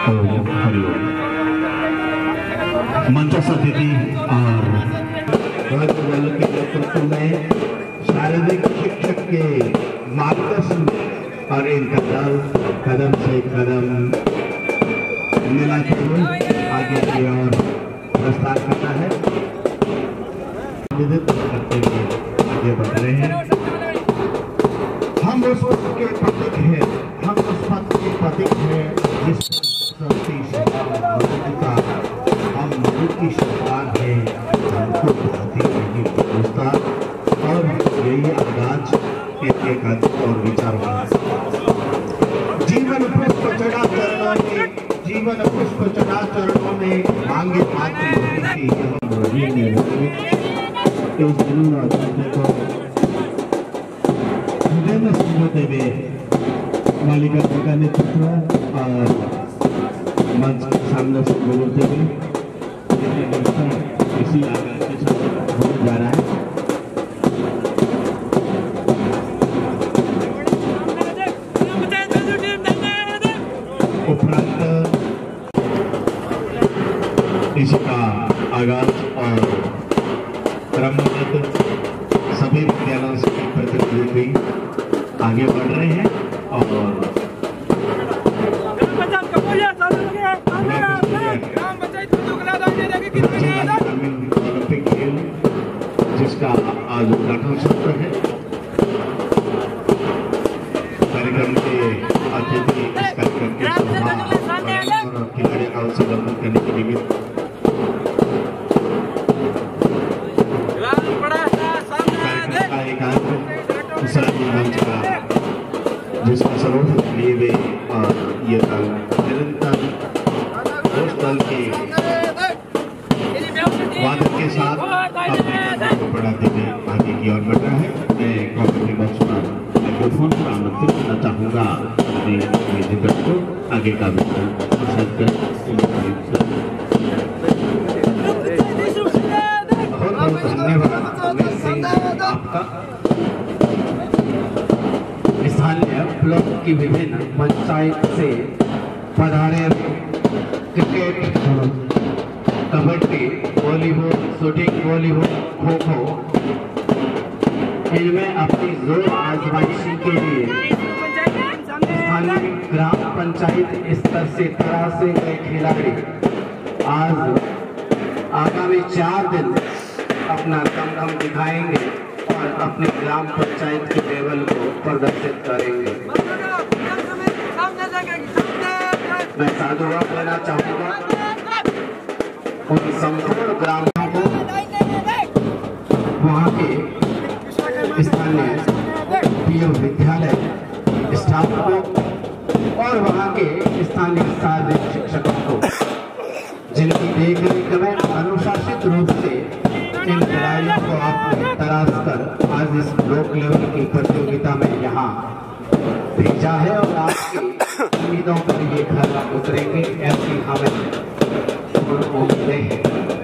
ओम हरिओम। मंचस्थ अतिथि और वालों के नेतृत्व में शारीरिक शिक्षक के मार्गदर्शन और इनका दल कदम से कदम मिलाते हुए आगे की ओर प्रस्थान करना है। करते हुए आगे बढ़ रहे हैं। हम उस पथ के प्रतीक हैं, हम उस पथ के प्रतीक हैं जिस हम मधु की सरकार है, हमको बहुत ही नहीं पूछता और यही आगाज एक और विचार होगा। जीवन पुष्प चढ़ा चरणों में, जीवन पुष्प चढ़ा चरणों में मांगे मातृभूमि इस दिनों आजादी को हृदय में समझते हुए मालिका जी का नेतृत्व और मंच सामने से गुजरते हुए इसी आगाज के साथ होने जा रहा है। उपरांत इसी का आगाज और क्रमबद्ध सभी विद्यालयों से प्रतिनिधि आगे बढ़ रहे हैं और ओलंपिक खेल जिसका आज उद्घाटन सत्र है। कार्यक्रम के अतिथि इस कार्यक्रम के और खिलाड़ी का संबोधन करने के निमित्त मंच का जिसका सर्वोत्तम लिए वे और ये दल निरंतर उस दल के वादक के साथ अपने को बढ़ाते हुए आगे की ओर बढ़ रहा है। मैं कॉमेंट्री बॉक्स पर माइक्रोफोन पर आमंत्रित करना चाहूँगा अपने निदेशक को आगे का विवरण प्रसाद कर। बहुत बहुत धन्यवाद आपका। स्थानीय ब्लॉक की विभिन्न पंचायत से पधारे cricket, kabaddi, volleyball, shooting, volleyball, kho kho इनमें अपनी जोर आजमाइशी के लिए स्थानीय ग्राम पंचायत स्तर से तरासे गए खिलाड़ी आज आगामी 4 दिन अपना दमखम दिखाएंगे और अपने ग्राम पंचायत के लेवल को प्रदर्शित करेंगे। मैं साधुवाद देना चाहूँगा उन संपूर्ण ग्रामीणों को, वहाँ के स्थानीय पीएम विद्यालय स्टाफ को और वहाँ के स्थानीय शारीरिक शिक्षकों को, जिनकी देखरेख में अनुशासित रूप से इन खिलाड़ियों को आपने तराश कर आज इस ब्लॉक लेवल की प्रतियोगिता में यहाँ भेजा है और आपकी उम्मीदों पर ये खरा उतरेंगे, ऐसी हमें उम्मीदें हैं।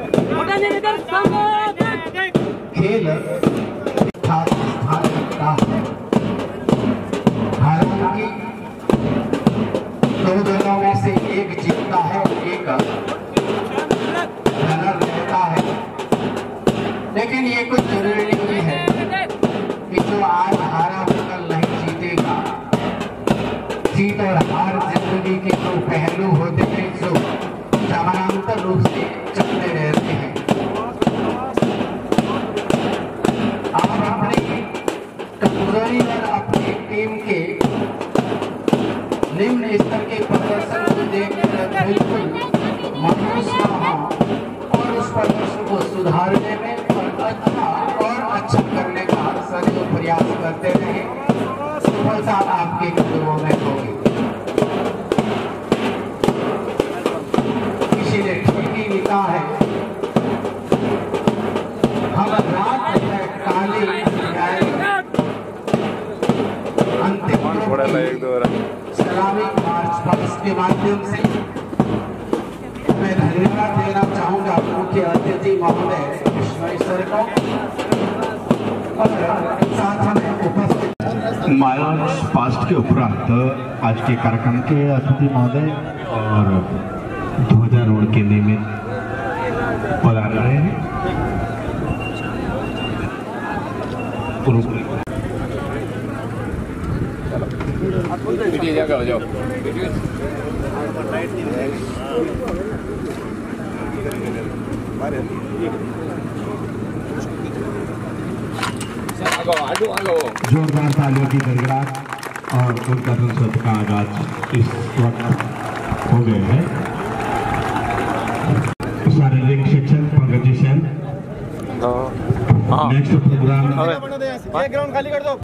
खेल हालांकि 2 दलों में से एक जीतता है, एक रनर रहता है, लेकिन ये कुछ जरूरी नहीं है कि जो आज हारा वो कल नहीं जीतेगा। जीत और हार जिंदगी के दो पहलू होते हैं जो समानांतर रूप से चलते रहते हैं। आप अपनी कमजोरी और अपनी टीम के निम्न स्तर के प्रदर्शन को देखकर बिल्कुल मायूस न हो और उस प्रदर्शन को सुधारने में अच्छा करने का सदैव प्रयास करते रहे। सफलता आपके कदमों में होगी। किसी ने ठीक ही लिखा है, हम रात है काली अंतिम सलामी मार्च पास्ट के माध्यम से मैं धन्यवाद देना चाहूँगा मुख्य अतिथि महोदय विश्वेश्वर को और साथ में उपस्थित मार्च पास्ट के उपरांत आज के कार्यक्रम के अतिथि महोदय और ध्वजारोहण के निमित्त पधार रहे हैं। जोरदार तालियों की गड़गड़ाहट और उद्घाटन सत्र का आगाज इस वक्त हो गए हैं। शारीरिक शिक्षक पंकज जी सेन नेक्स्ट प्रोग्राम ग्राउंड खाली कर दो।